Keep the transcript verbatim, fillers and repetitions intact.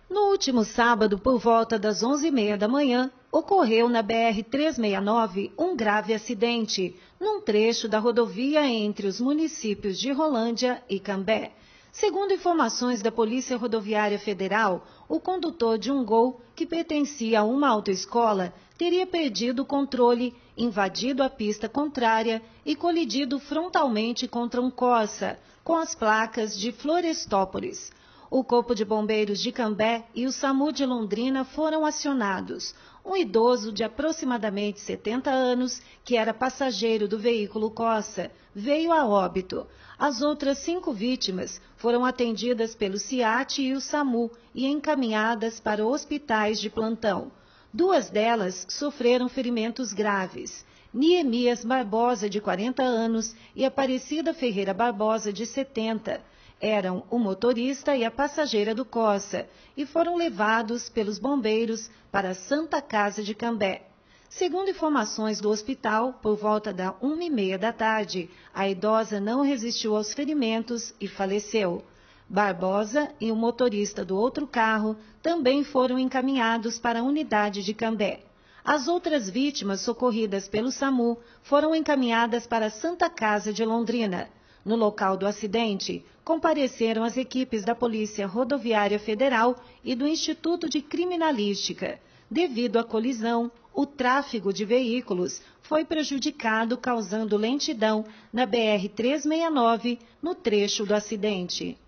No último sábado, por volta das onze e meia da manhã, ocorreu na B R trezentos e sessenta e nove um grave acidente, num trecho da rodovia entre os municípios de Rolândia e Cambé. Segundo informações da Polícia Rodoviária Federal, o condutor de um Gol, que pertencia a uma autoescola, teria perdido o controle, invadido a pista contrária e colidido frontalmente contra um Corsa, com as placas de Florestópolis. O Corpo de Bombeiros de Cambé e o SAMU de Londrina foram acionados. Um idoso de aproximadamente setenta anos, que era passageiro do veículo Corsa, veio a óbito. As outras cinco vítimas foram atendidas pelo SIAT e o SAMU e encaminhadas para hospitais de plantão. Duas delas sofreram ferimentos graves. Niemias Barbosa, de quarenta anos, e Aparecida Ferreira Barbosa, de setenta. Eram o motorista e a passageira do Corsa e foram levados pelos bombeiros para a Santa Casa de Cambé. Segundo informações do hospital, por volta da uma e meia da tarde, a idosa não resistiu aos ferimentos e faleceu. Barbosa e o motorista do outro carro também foram encaminhados para a unidade de Cambé. As outras vítimas socorridas pelo SAMU foram encaminhadas para a Santa Casa de Londrina. No local do acidente, compareceram as equipes da Polícia Rodoviária Federal e do Instituto de Criminalística. Devido à colisão, o tráfego de veículos foi prejudicado, causando lentidão na B R trezentos e sessenta e nove no trecho do acidente.